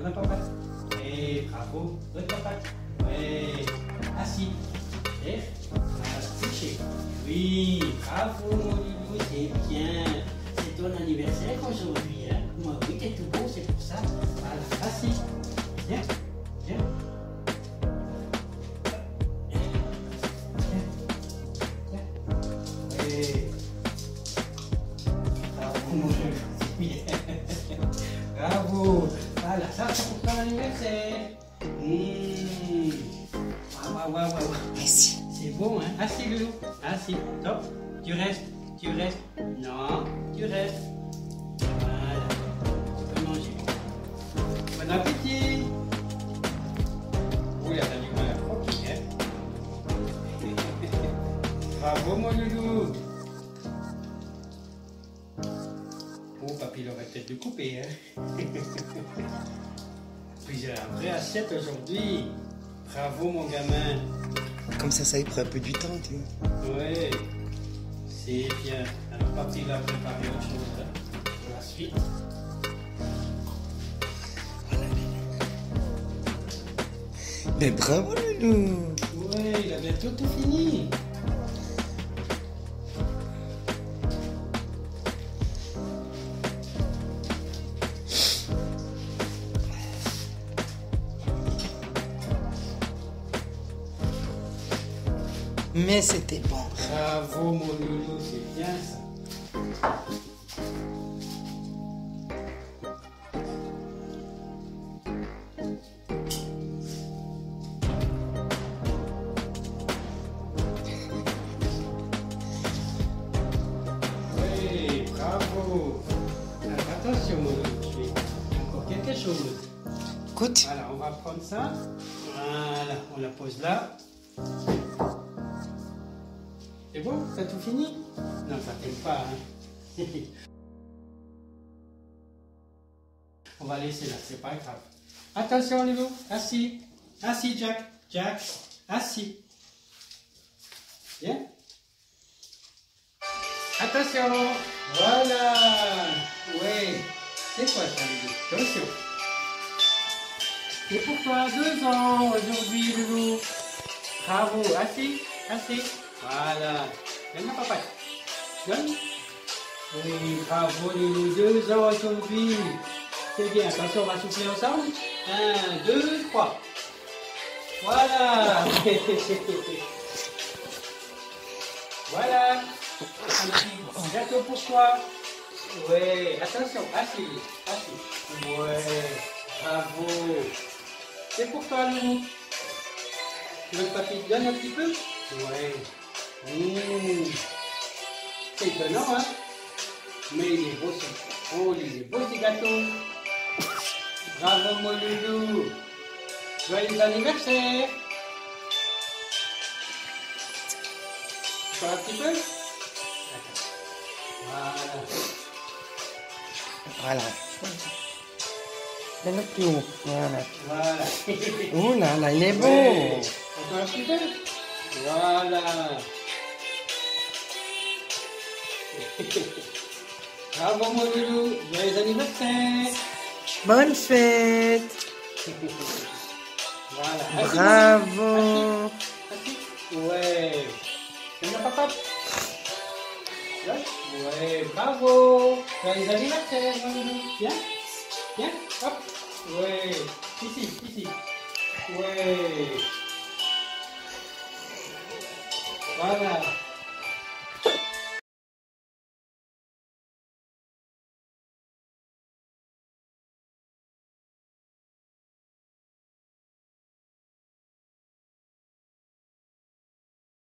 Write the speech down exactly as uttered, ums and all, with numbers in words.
Donne un papa. Et bravo. Donne papa. Ouais. Assis. Et couché. Oui, bravo mon loulou, c'est bien. C'est ton anniversaire aujourd'hui, hein. Moi, oui, t'es tout beau, c'est pour ça. Voilà, assis. Viens, viens. Bravo. Voilà, ça c'est pour ton anniversaire. Mmh. Waouh, waouh, waouh. Merci. C'est bon, hein? Assis, Loulou. Assis. Top. Tu restes. Tu restes. Non, tu restes. Voilà. Tu peux manger. Bon appétit. Oh, il a fallu mal à croquer, hein? Bravo, mon loulou. Oh, papy, il aurait peut-être dû couper, hein? Puis j'ai un vrai assiette aujourd'hui. Bravo, mon gamin. Comme ça, ça y prend un peu du temps, tu vois. Ouais, c'est bien. Alors, papy va préparer autre chose hein, pour la suite. Mais bravo, Loulou. Ouais, il a bientôt tout fini. Mais c'était bon. Bravo, mon loulou, c'est bien ça. Oui, bravo. Alors, attention, mon loulou, je vais encore quelque chose. Écoute. Voilà, on va prendre ça. Voilà, on la pose là. C'est bon? T'as tout fini? Non, ça t'aime pas, hein? On va laisser là, c'est pas grave. Attention, Loulou, assis. Assis, Jack. Jack, assis. Bien? Attention. Voilà. Oui. C'est quoi ça, Loulou? Attention. C'est pour toi, deux ans aujourd'hui, Loulou. Bravo. Assis, assis. Voilà. Donne à papa. Donne. Oui, bravo, Loulou. Deux ans aujourd'hui. C'est bien. Attention, on va souffler ensemble. Un, deux, trois. Voilà. Voilà. Un petit gâteau pour toi. Ouais. Attention. Assis. Assis. Ouais. Bravo. C'est pour toi, Loulou. Tu veux que papy te donne un petit peu? Ouais. Mmh. C'est étonnant, hein? Mais il est beau, ce... Oh, il est beau, ce gâteau. Bravo, mon loulou. Joyeux anniversaire. Encore un petit peu? Voilà. Voilà. Donne le tout. Voilà. Voilà. Oh là là, il est beau. Ouais. Encore un petit peu? Voilà. Bravo, mon loulou. Joyeux anniversaire. Bonne fête. Voilà. Bravo. Assis. Ouais. C'est bien, papa? Ouais, bravo. Joyeux anniversaire, mon loulou. Bien. Bien. Hop. Ouais. Ici, ici. Ouais. Voilà.